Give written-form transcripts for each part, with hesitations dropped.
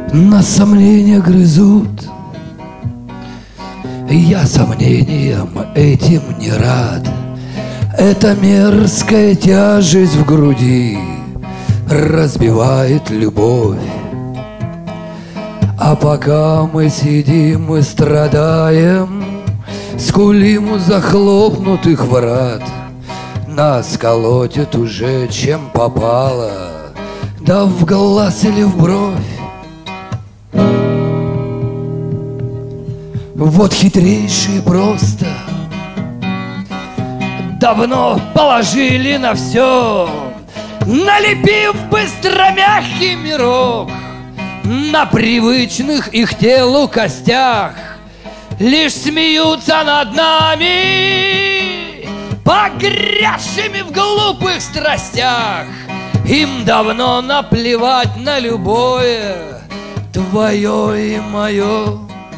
Нас сомнения грызут. Я сомнениям этим не рад. Эта мерзкая тяжесть в груди разбивает любовь. А пока мы сидим и страдаем, скулим у захлопнутых врат. Нас колотят уже чем попало, да в глаз или в бровь. Вот хитрейшие просто давно положили на все, налепив быстро мягкий мирок на привычных их телу костях. Лишь смеются над нами, погрязшими в глупых страстях. Им давно наплевать на любое твое и мое.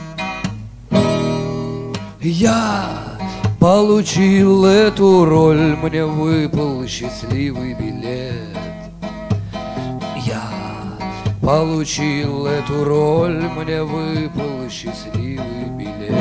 Я получил эту роль, мне выпал счастливый билет. Я получил эту роль, мне выпал счастливый билет.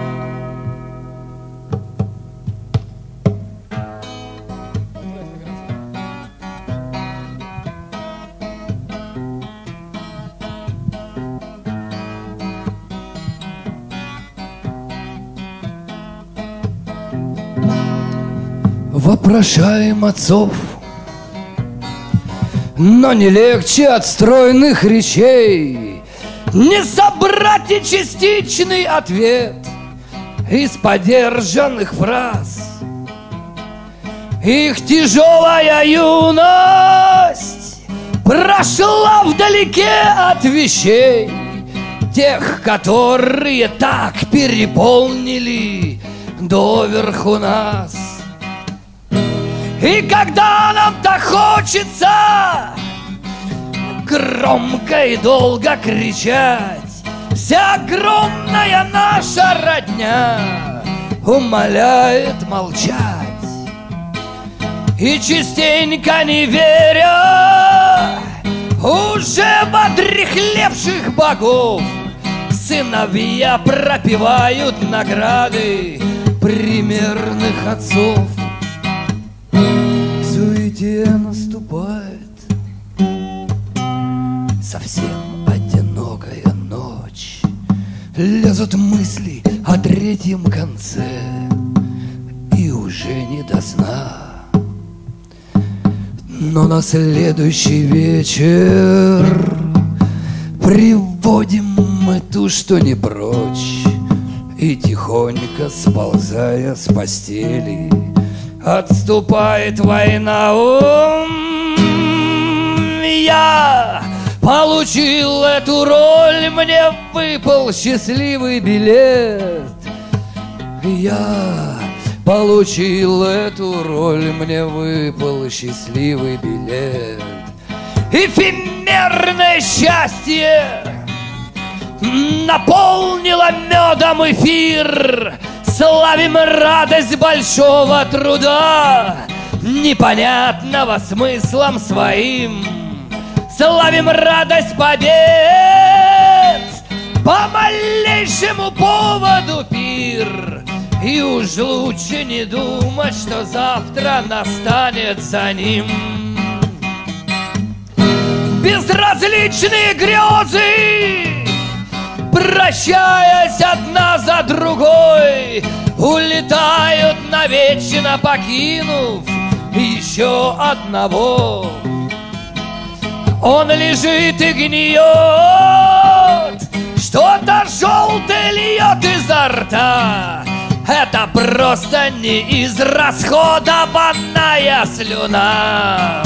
Вопрошаем отцов, но не легче от стройных речей не собрать и частичный ответ из подержанных фраз. Их тяжелая юность прошла вдалеке от вещей, тех, которые так переполнили доверху нас. И когда нам так хочется громко и долго кричать, вся огромная наша родня умоляет молчать. И частенько не веря уже в отряхлевших богов, сыновья пропивают награды примерных отцов. В суете наступает совсем одинокая ночь. Лезут мысли о третьем конце, и уже не до сна. Но на следующий вечер приводим мы ту, что не прочь, и тихонько, сползая с постели, отступает война. Я получил эту роль, мне выпал счастливый билет. Я получил эту роль, мне выпал счастливый билет. Эфемерное счастье наполнило медом эфир. Славим радость большого труда, непонятного смыслом своим. Славим радость побед, по малейшему поводу пир. И уж лучше не думать, что завтра настанет за ним. Безразличные грезы, прощаясь одна за другой, улетают навечно, покинув еще одного. Он лежит и гниет, что-то желтое льет изо рта. Это просто неизрасходованная слюна.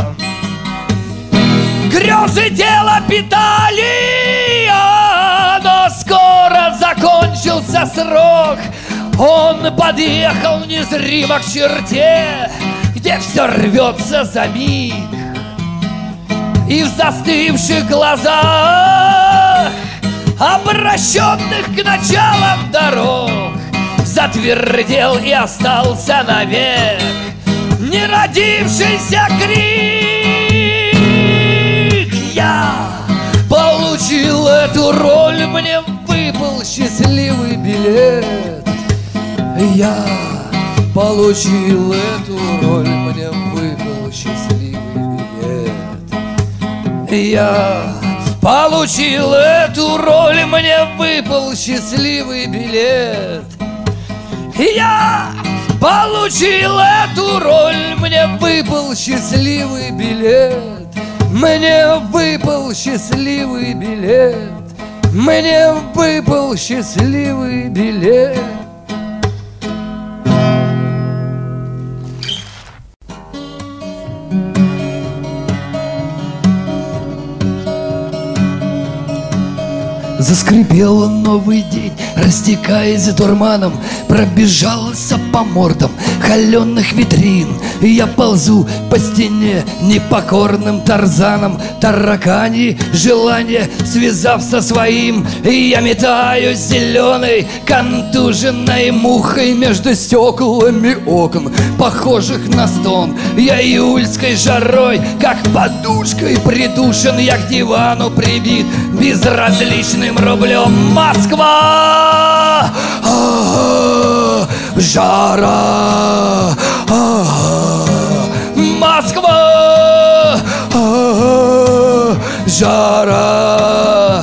Грезы тела питали, но скоро закончился срок. Он подъехал незримо к черте, где все рвется за миг. И в застывших глазах, обращенных к началам дорог, затвердел и остался навек не родившийся крик. Я получил эту роль мне выпал счастливый билет. Я получил эту роль, мне выпал счастливый билет. Я получил эту роль, мне выпал счастливый билет. Я получил эту роль, мне выпал счастливый билет. Мне выпал счастливый билет. Мне выпал счастливый билет. Заскрипел новый день, растекаясь дурманом, пробежался по мордам холеных витрин. Я ползу по стене непокорным тарзаном, таракани желание связав со своим. И я метаюсь зеленой контуженной мухой между стеклами окон, похожих на стон. Я июльской жарой, как подушкой придушен, я к дивану прибит безразличным рублем. Москва, жара, Москва, жара,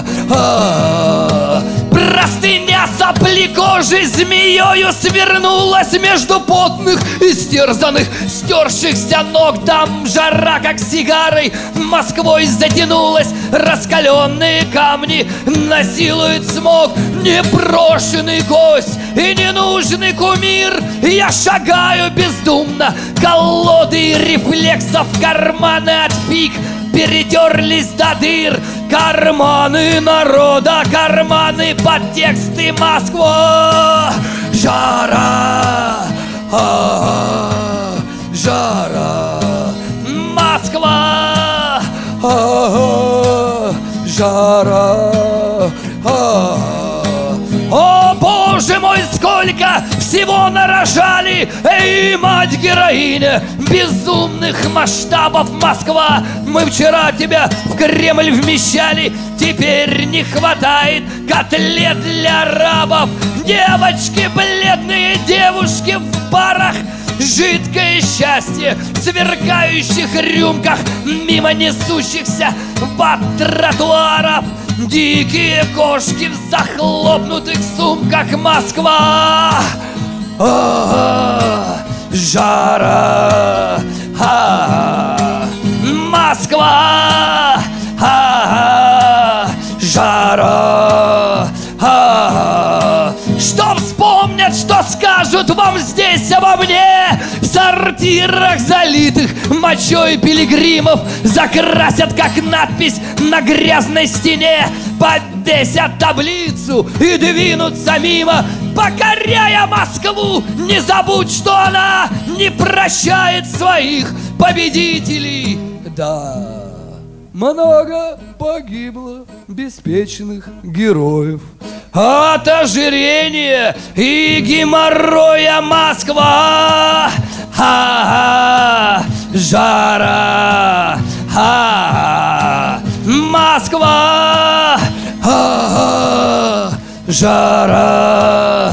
простыня сопли кожи змеёю свернулась между потных, истерзанных, стершихся ног. Там жара, как сигарой, Москвой затянулась. Раскаленные камни насилует смог. Непрошенный гость и ненужный кумир. Я шагаю бездумно, колоды рефлексов, карманы от пик перетерлись до дыр. Карманы народа, карманы подтексты. Москва, жара, жара, Москва, жара. О, боже мой, сколько всего нарожали! Эй, мать-героиня безумных масштабов, Москва! Мы вчера тебя в Кремль вмещали, теперь не хватает котлет для арабов. Девочки бледные, девушки в барах, жидкое счастье в сверкающих рюмках, мимо несущихся по тротуаров. Дикие кошки в захлопнутых сумках. Москва, жара, Москва, жара. Что вспомнят, что скажут вам здесь обо мне? В сортирах, залитых мочой пилигримов, закрасят, как надпись на грязной стене, повесят таблицу и двинутся мимо, покоряя Москву. Не забудь, что она не прощает своих победителей. Да, много погибло беспечных героев от ожирения и геморроя. Москва, жара, Москва, жара,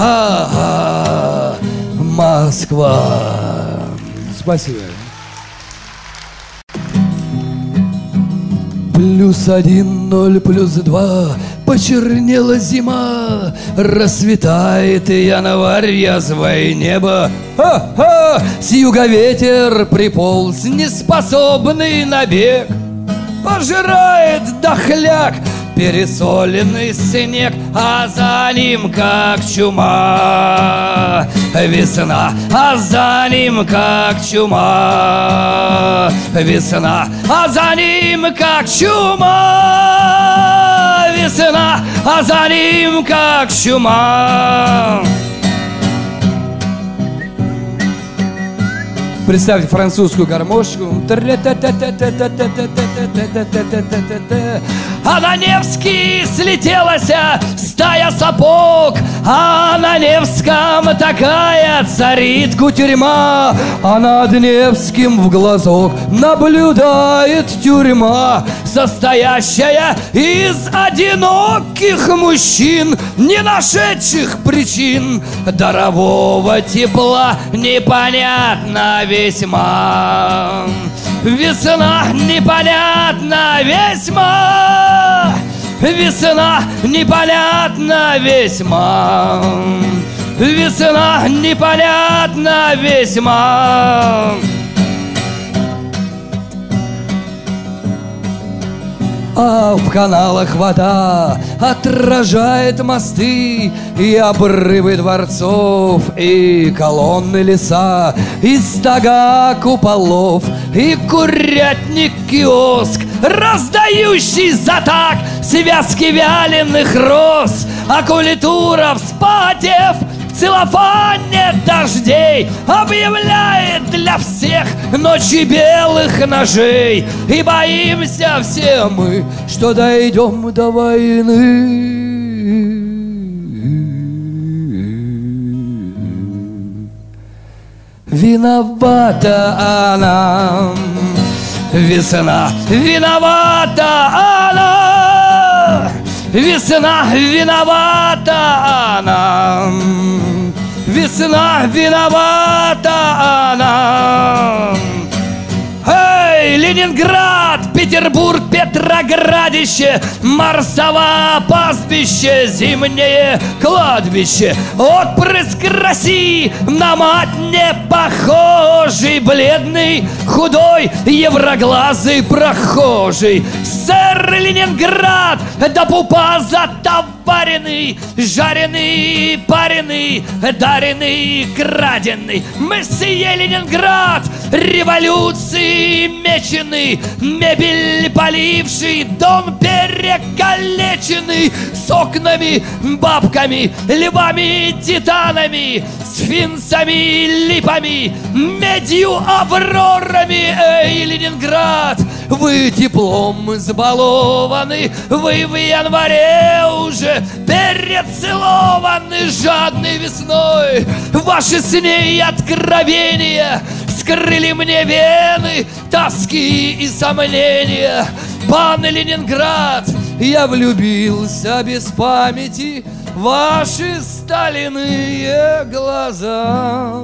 Москва. Спасибо. +1, 0, +2, почернела зима, расцветает январь, язвое небо. С юга ветер приполз, неспособный на бег, пожирает дохляк пересоленный снег, а за ним, как чума, весна, а за ним, как чума, весна, а за ним, как чума, весна, а за ним, как чума. Представьте французскую гармошку. а на Невский слетелась стая сапог, а на Невском такая царит кутерьма, а над Невским в глазок наблюдает тюрьма, состоящая из одиноких мужчин, не нашедших причин дарового тепла, непонятно весьма. Весна непонятна весьма, весна непонятна весьма, весна непонятна весьма. А в каналах вода отражает мосты и обрывы дворцов, и колонны леса, и стога куполов, и курятник-киоск, раздающий за так связки вяленых роз, а культура, вспотев в целлофане дождей, объявляет для всех ночи белых ножей. И боимся все мы, что дойдем до войны. Виновата она, весна, виновата она, весна, виновата она, весна, виновата она. Эй, Ленинград, Петербург, Петроградище, Марсово, пастбище, зимнее кладбище, отпрыск России на мать не похожий, бледный, худой, евроглазый прохожий. Сэр Ленинград, до пупа затоваренный, жареный, пареный, дареный, краденый. Месье Ленинград, революции меченый, мебель поливший, дом перекалеченный, с окнами, бабками, львами, титанами, сфинксами, липами, медью, аврорами. Эй, Ленинград, вы теплом избалованы, вы в январе уже перецелованы жадной весной. Ваши с ней откровения скрыли мне вены, тоски и сомнения. Пан Ленинград, я влюбился без памяти в ваши стальные глаза.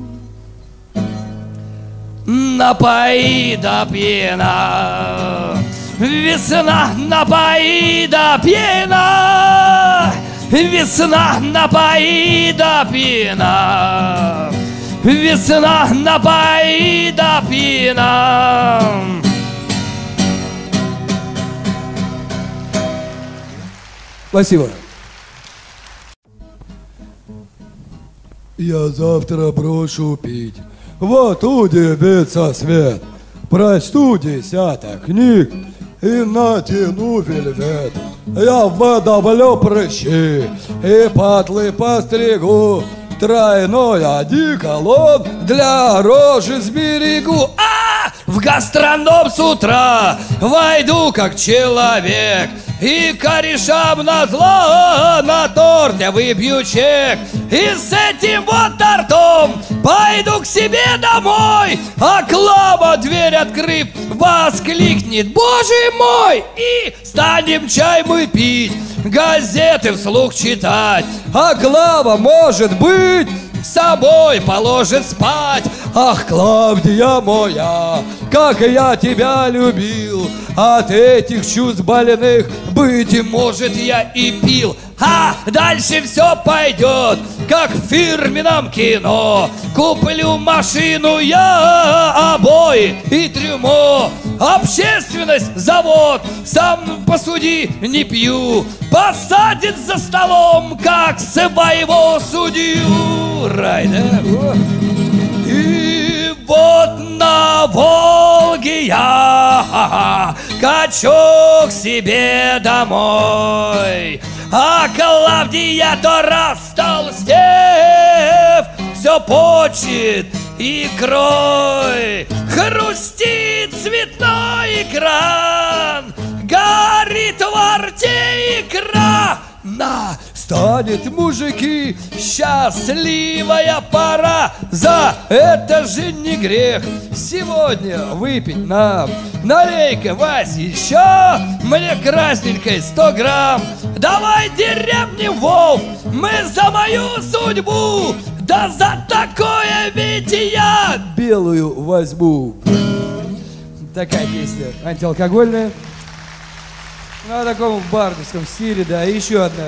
Напои да пьяна, весна, напои да пьяна, весна, напои да пьяна, весна, напои да пьяна. Спасибо. Я завтра брошу пить, вот удивится свет. Прочту десяток книг и натяну вельвет. Я выдавлю прыщи и патлы постригу, тройной одеколон для рожи сберегу. В гастроном с утра войду как человек, и корешам назло на торте выбью чек. И с этим вот тортом пойду к себе домой, а Клава, дверь открыв, воскликнет: боже мой! И станем чай мы пить, газеты вслух читать, а Клава, может быть, с собой положит спать. Ах, Клавдия моя, как я тебя любил, от этих чувств больных, быть может, я и пил. А дальше все пойдет, как в фирменном кино. Куплю машину я, обои и трюмо. Общественность, завод, сам посуди, не пью. Посадит за столом, как своего судью. Рай, да? И вот на Волге я качу к себе домой, а Клавдия, то растолстев, все почет икрой. Хрустит цветной экран, горит отварьте икра. Настанет, мужики, счастливая пора. За это же не грех сегодня выпить нам. Налей-ка, Вась, еще мне красненькой 100 грамм. Давай деревни, Вов, мы за мою судьбу, да за такое ведь я белую возьму. Такая песня антиалкогольная. На таком бардовском стиле, да, и еще одна.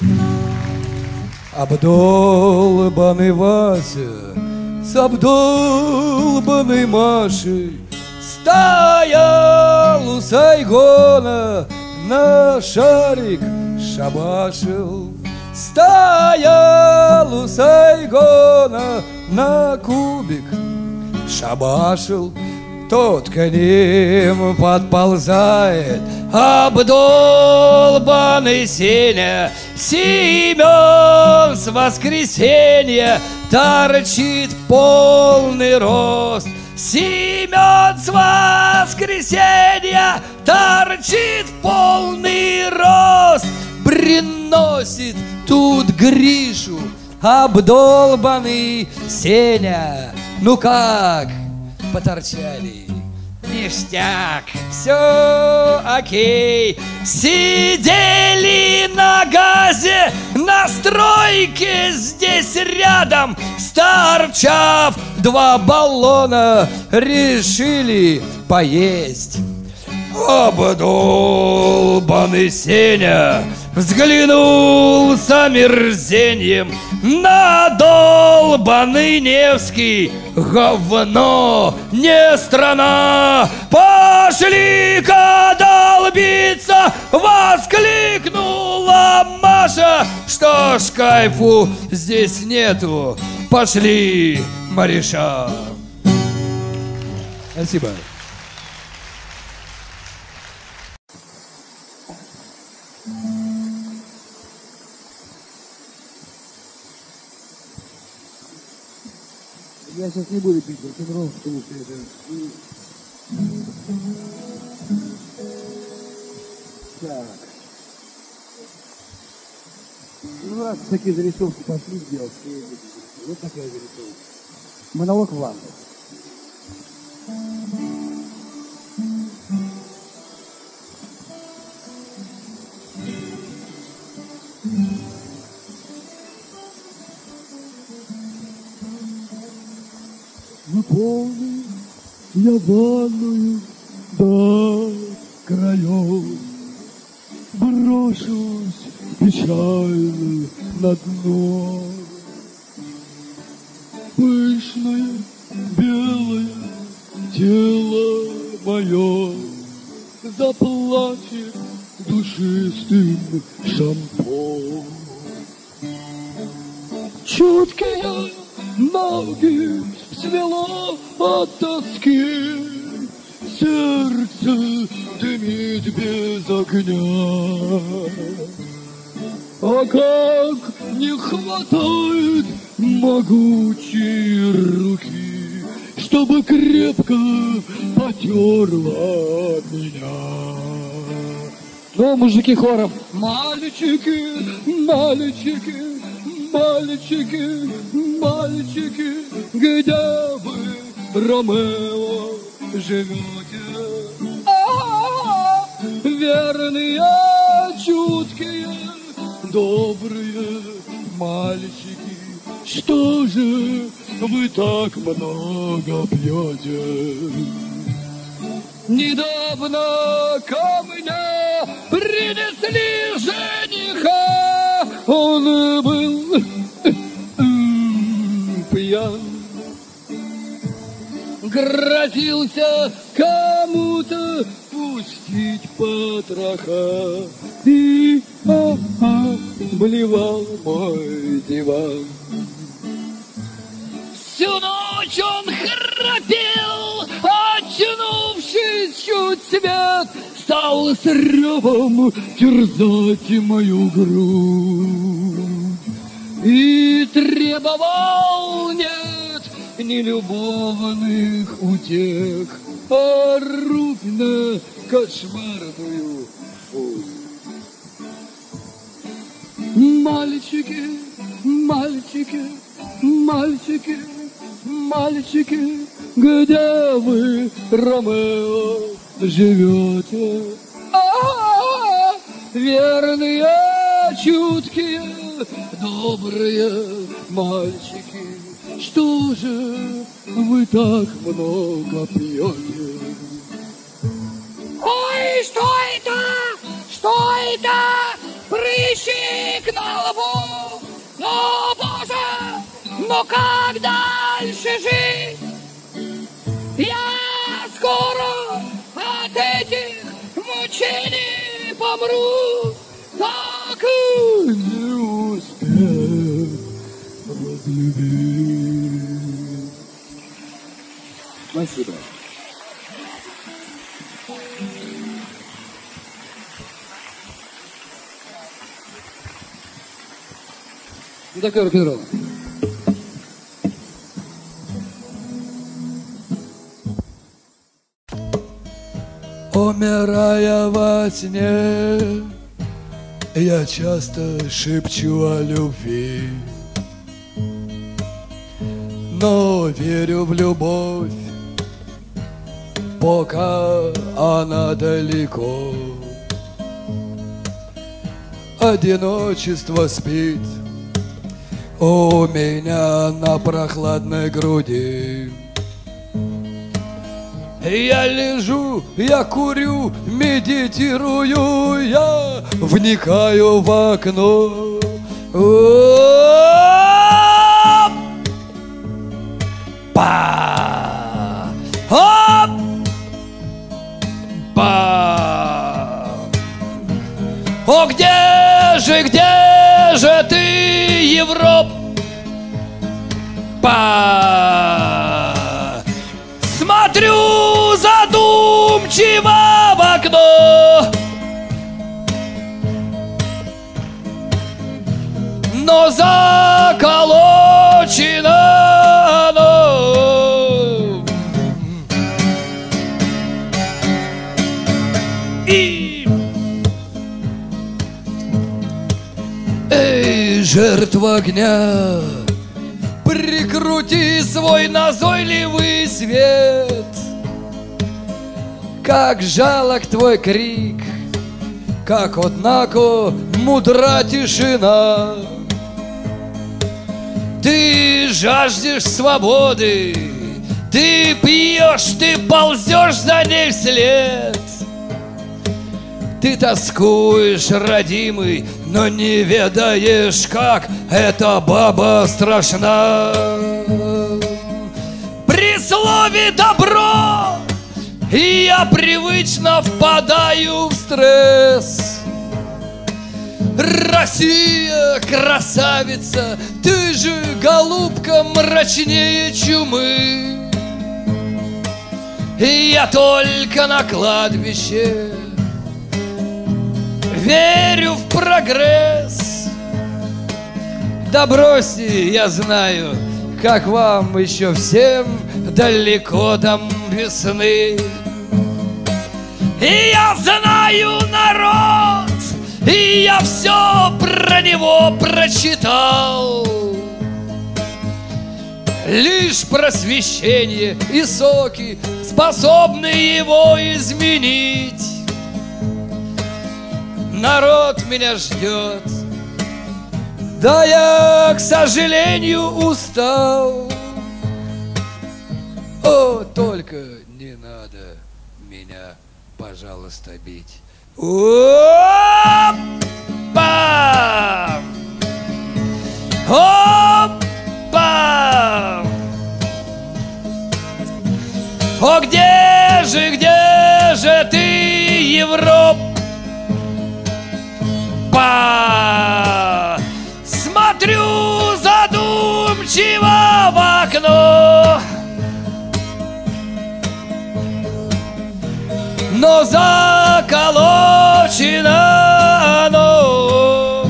Обдолбанный Вася с обдолбанной Машей стоял у Сайгона, на шарик шабашил. Стоял у Сайгона, на кубик шабашил. Тот к ним подползает обдолбанный Сеня. Семен с воскресенья торчит полный рост. Семен с воскресенья торчит полный рост. Приносит тут Гришу обдолбанный Сеня. Ну как? Поторчали. Ништяк, все окей. Сидели на газе, на стройке здесь рядом. Старчав 2 баллона, решили поесть. Обдолбанный Сеня взглянул с омерзением на долбанный Невский. Говно, не страна, пошли-ка долбиться, воскликнула Маша. Что ж, кайфу здесь нету, пошли, Мариша. Спасибо. Я сейчас не буду пить рок-н-ролл, потому что это... Так. Ну, раз такие зарисовки пошли сделать, вот такая зарисовка. Монолог в ванной. Наполню я ванную до краев, брошусь печально на дно. Пышное белое тело мое заплачет душистым шампунем. Чуткие ноги свело от тоски, сердце дымит без огня. А как не хватает могучей руки, чтобы крепко потерла меня. Ну, мужики хором: мальчики, мальчики, мальчики, мальчики, где вы, Ромео, живете? Верные, чуткие, добрые мальчики, что же вы так много пьете? Недавно ко мне принесли жениха, он был пьян, грозился кому-то пустить потроха и блевал мой диван. Всю ночь он храпел, очнувшись чуть свет, стал с ревом терзать мою грудь и требовал, нет, не любовных утех, а рубь на кошмарную вкус. Мальчики, мальчики, мальчики, мальчики, где вы, Ромео, живете? Верные, чуткие, добрые мальчики, что же вы так много пьете? Ой, что это? Что это? Прыщик на лбу! О, Боже! Но как дальше жить? Я скоро от этих мучений помру, так и не успев разлюбить. Спасибо. Ну такая рок-н-ролл. Умирая во сне, я часто шепчу о любви, но верю в любовь, пока она далеко. Одиночество спит у меня на прохладной груди. Я лежу, я курю, медитирую, я вникаю в окно. О, где же ты, Европа? Смотрю задумчиво в окно, но заколочено оно. И эй, жертва огня, прикрути свой назойливый свет. Как жалок твой крик, как, однако, мудра тишина. Ты жаждешь свободы, ты пьешь, ты ползешь за ней вслед. Ты тоскуешь, родимый, но не ведаешь, как эта баба страшна. При слове «добро» я привычно впадаю в стресс. Россия, красавица, ты же, голубка, мрачнее чумы. И я только на кладбище верю в прогресс. Да бросьте, я знаю, как вам еще всем далеко до весны. И я знаю народ, и я все про него прочитал. Лишь просвещение и соки способны его изменить. Народ меня ждет, да я, к сожалению, устал. О, только не надо меня, пожалуйста, бить. Опа! Опа! О, где же ты, Европа? Смотрю задумчиво в окно, но заколочено оно.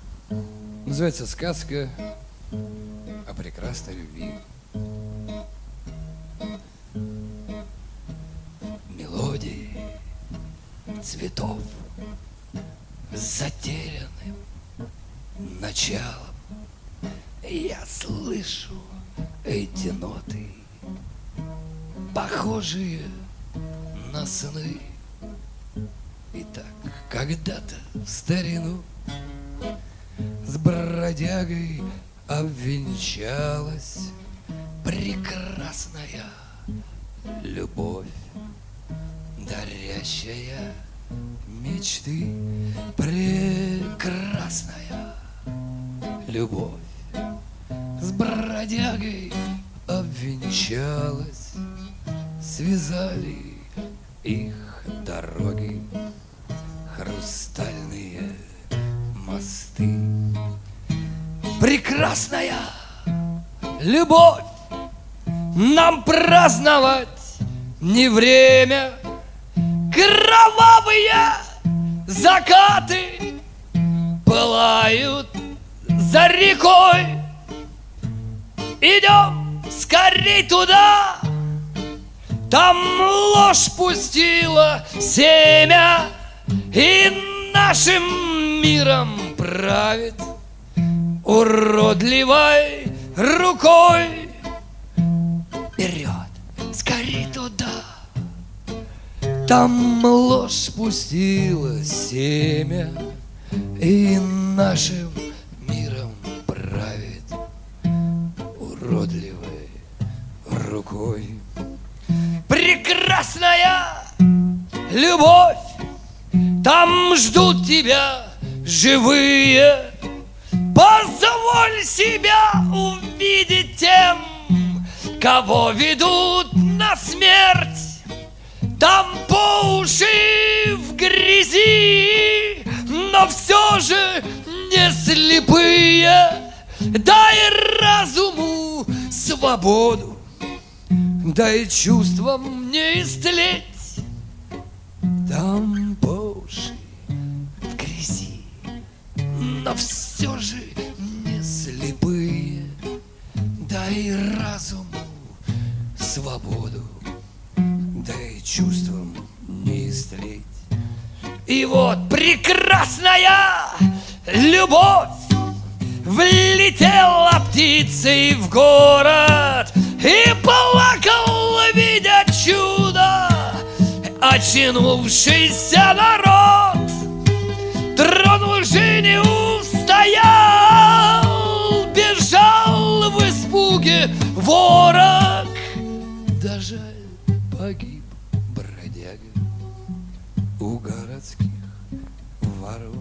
Называется «Сказка о прекрасной любви». цветов с затерянным началом. Я слышу эти ноты, похожие на сны. Итак, когда-то в старину с бродягой обвенчалась прекрасная любовь, дарящая мечты. Прекрасная любовь с бродягой обвенчалась, связали их дороги, хрустальные мосты. Прекрасная любовь, нам праздновать не время. Кровавые закаты пылают за рекой. Идем скорей туда, там ложь пустила семя, и нашим миром правит уродливой рукой. Вперед, скорей туда, там ложь пустила семя, и нашим миром правит уродливой рукой. Прекрасная любовь, там ждут тебя живые. Позволь себя увидеть тем, кого ведут на смерть. Там по уши в грязи, но все же не слепые. Дай разуму свободу, дай чувствам не истлеть. Там по уши в грязи, но все же не слепые. Дай разуму свободу, дай чувствам не истлеть. И вот прекрасная любовь влетела птицей в город и плакал, видя чудо, очнувшийся народ. Трон уже не устоял, бежал в испуге ворог. Да жаль, погиб бродяга у городских ворот.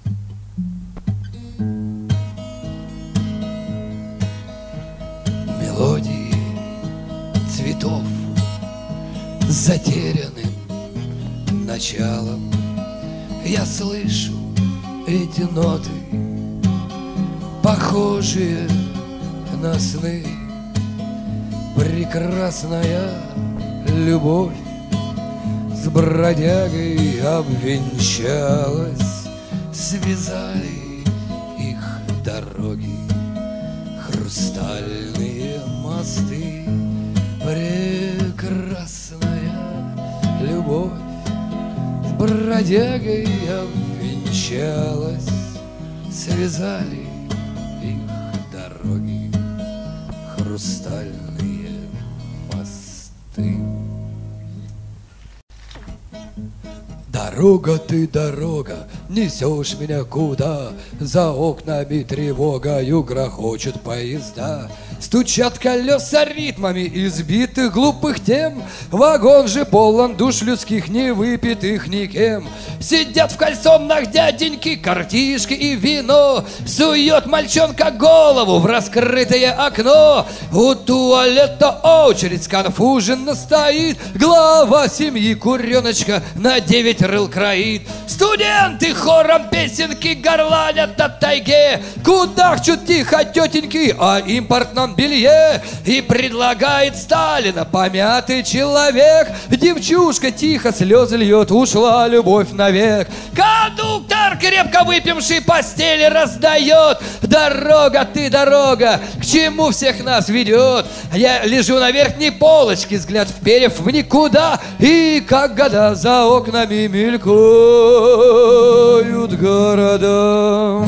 Мелодии цветов с затерянным началом. Я слышу эти ноты, похожие на сны. Прекрасная любовь с бродягой обвенчалась, связали их дороги, хрустальные мосты. Прекрасная любовь с бродягой обвенчалась, связали их дороги, хрустальные мосты. Дорога ты, дорога, несешь меня куда? За окнами тревогою грохочут поезда. Стучат колеса ритмами избитых глупых тем. Вагон же полон душ людских, не выпитых никем. Сидят в кальсонах дяденьки, картишки и вино. Сует мальчонка голову в раскрытое окно. У туалета очередь сконфуженно стоит. Глава семьи куреночка на 9 рыл кроит. Студенты хором песенки горланят на тайге, кудахчут тихо тетеньки о импортном белье. И предлагает Сталина помятый человек. Девчушка тихо слезы льет, ушла любовь навек. Кондуктор, крепко выпивший, постели раздает. Дорога ты, дорога, к чему всех нас ведет? Я лежу на верхней полочке, взгляд вперев в никуда. И как года за окнами мелькают города.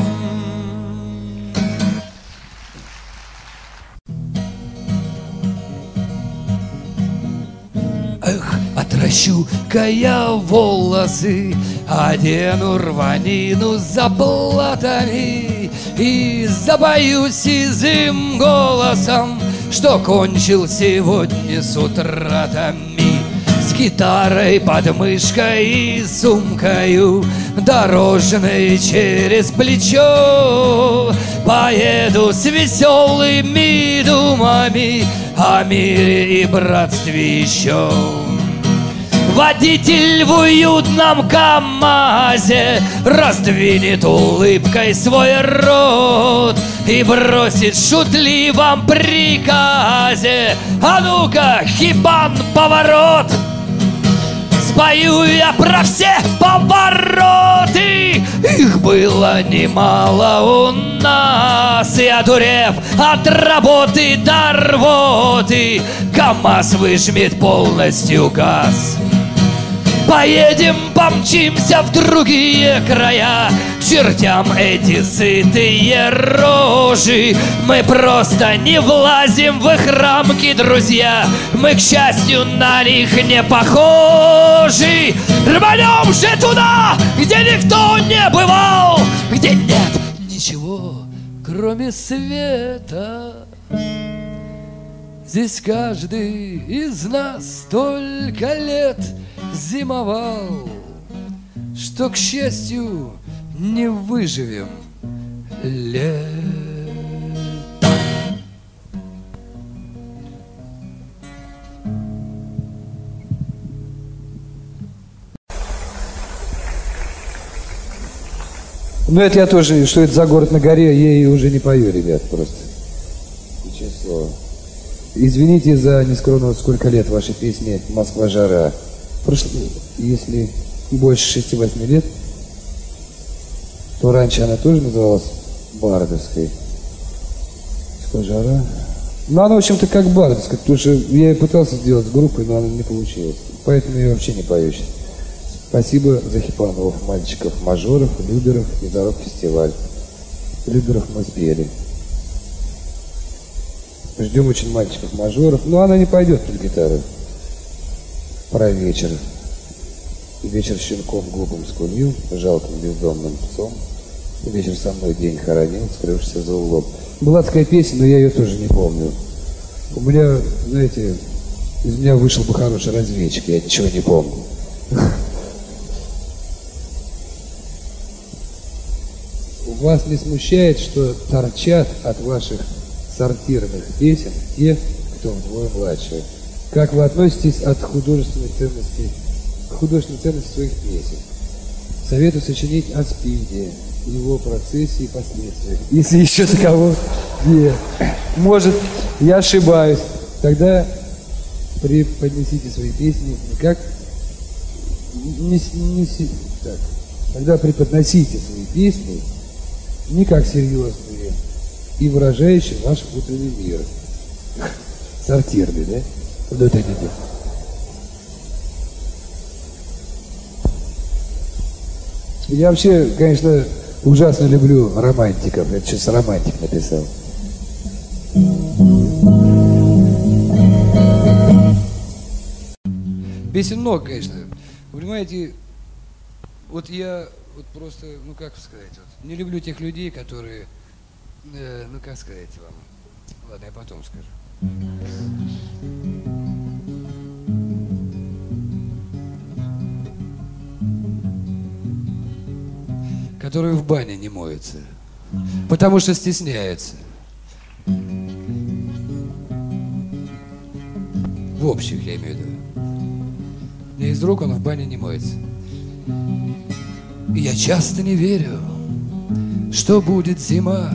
Эх, отращу-ка я волосы, одену рванину с заплатами и запою сизым голосом, что кончил сегодня с утратами. С гитарой под мышкой и сумкою дорожной через плечо поеду с веселыми думами о мире и братстве еще. Водитель в уютном КамАЗе раздвинет улыбкой свой рот и бросит в шутливом приказе: а ну-ка, хипан, поворот! Спою я про все повороты, их было немало у нас, и одурев от работы до рвоты, КамАЗ выжмет полностью газ. Поедем, помчимся в другие края, к чертям эти сытые рожи. Мы просто не влазим в их рамки, друзья, мы, к счастью, на них не похожи. Рванем же туда, где никто не бывал, где нет ничего, кроме света. Здесь каждый из нас столько лет зимовал, что, к счастью, не выживем лет. Ну это я тоже, что это за город на горе, я ей уже не пою, ребят, просто. Честное слово. Извините за нескромность, сколько лет вашей песни «Москва жара». Прошло, если больше 6-8 лет, то раньше она тоже называлась бардовской. «Москва жара». Ну она, в общем-то, как бардовская, потому что я ее пытался сделать с группой, но она не получилась. Поэтому я вообще не пою сейчас. Спасибо за хипанов, мальчиков, мажоров, люберов и за рок-фестиваль. Люберов мы спели. Ждем очень мальчиков-мажоров. Но она не пойдет под гитару. Про вечер. Вечер щенком глупым скулил, жалким бездомным псом. Вечер со мной день хоронил, скрывшийся за углом. Была такая песня, но я ее тоже не помню. У меня, знаете, из меня вышел бы хороший разведчик, я ничего не помню. Вас не смущает, что торчат от ваших сортирных песен те, кто вдвое младше? Как вы относитесь к художественной ценности своих песен? Советую сочинить о СПИДе, его процессе и последствиях. Если еще таково нет. Может, я ошибаюсь. Тогда преподнесите свои песни как... так. Тогда преподносите свои песни не как серьезные и выражающие ваш внутренний мир. Сортирный, да? Вот это не то. Я вообще, конечно, ужасно люблю романтиков. Это сейчас романтик написал. Песен много, конечно. Вы понимаете, вот я вот просто, ну как сказать, вот, не люблю тех людей, которые, ну как сказать вам, ладно, я потом скажу. Которые в бане не моются, потому что стесняются. В общих, я имею в виду. Не из рук, он в бане не моется. Я часто не верю, что будет зима,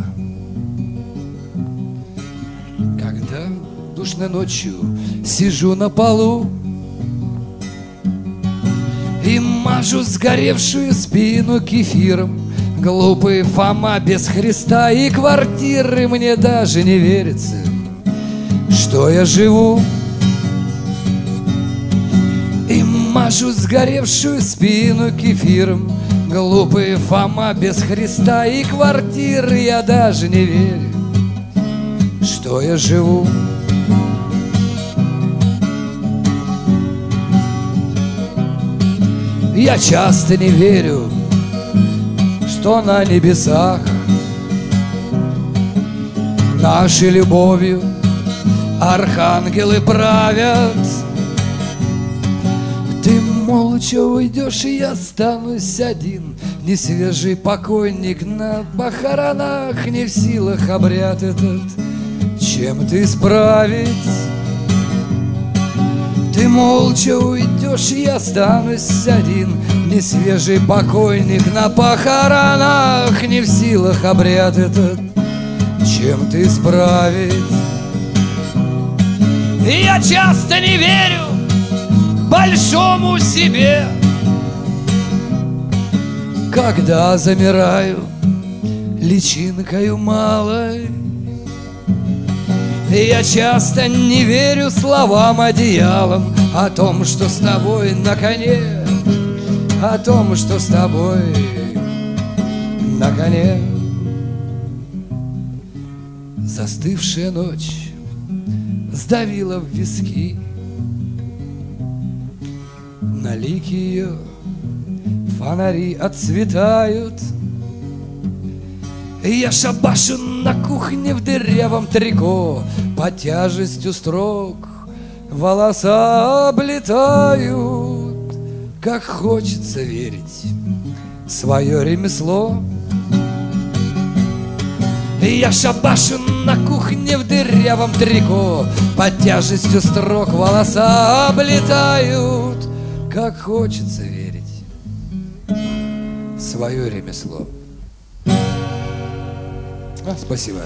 когда душной ночью сижу на полу и мажу сгоревшую спину кефиром. Глупый Фома без Христа и квартиры. Мне даже не верится, что я живу. И мажу сгоревшую спину кефиром. Глупый Фома без Христа и квартиры. Я даже не верю, что я живу. Я часто не верю, что на небесах нашей любовью архангелы правят. Ты молча уйдешь, и я останусь один, несвежий покойник на похоронах, не в силах обряд этот чем-то исправить. Ты молча уйдешь, и я останусь один, несвежий покойник на похоронах, не в силах обряд этот чем-то исправить. И я часто не верю большому себе, когда замираю личинкою малой. И я часто не верю словам одеялом о том, что с тобой на коне, о том, что с тобой на коне. Застывшая ночь сдавила в виски, на лике ее фонари отцветают. И я шабашу на кухне в дырявом трико, под тяжестью строк волоса облетают. Как хочется верить в свое ремесло. И я шабашу на кухне в дырявом трико, под тяжестью строк волоса облетают. Как хочется верить в свое ремесло. Спасибо.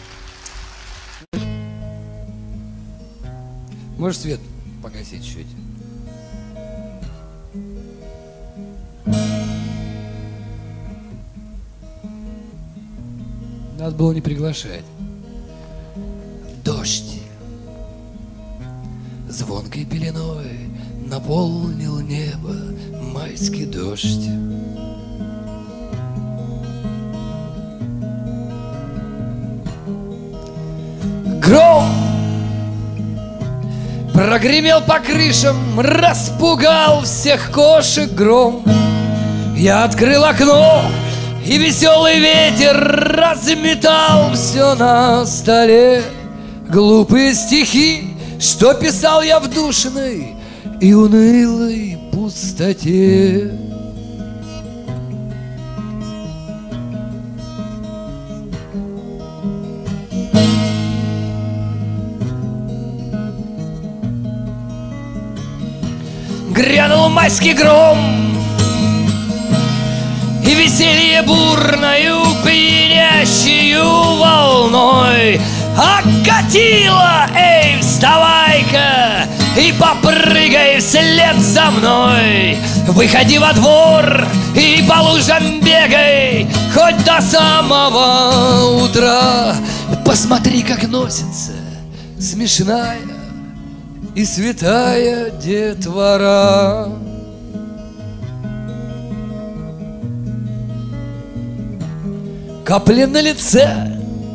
Можешь свет погасить чуть? Надо было не приглашать. Дождь звонкой пеленой наполнил небо, майский дождь. Гром прогремел по крышам, распугал всех кошек гром. Я открыл окно, и веселый ветер разметал все на столе. Глупые стихи, что писал я в душной и унылой пустоте. Грянул майский гром, и веселье бурною пьянящую волной окатило. Эй, вставай-ка и попрыгай вслед за мной. Выходи во двор и по лужам бегай, хоть до самого утра. Посмотри, как носится смешная и святая детвора. Капли на лице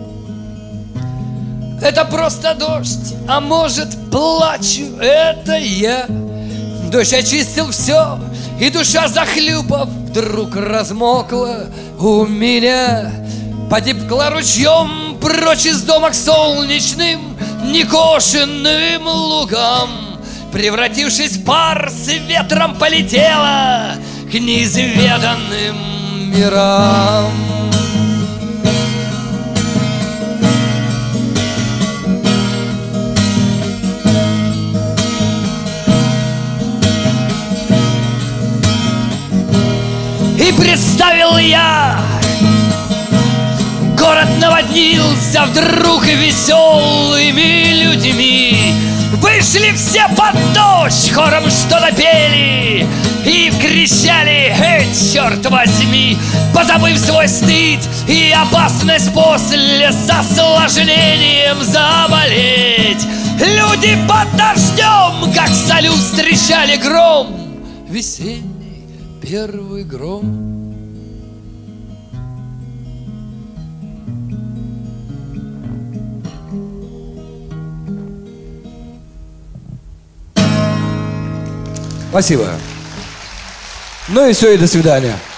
— это просто дождь, а может, плачу — это я. Дождь очистил все, и душа, захлюпав, вдруг размокла у меня. Потекла ручьем прочь из дома к солнечным некошенным лугам. Превратившись в пар, с ветром полетела к неизведанным мирам. И пред ставил я. Город наводнился вдруг веселыми людьми. Вышли все под дождь, хором что-то пели и кричали: «Эй, черт возьми!» Позабыв свой стыд и опасность после с осложнением заболеть. Люди под дождем, как салют, встречали гром, весенний первый гром. Спасибо. Ну и все, и до свидания.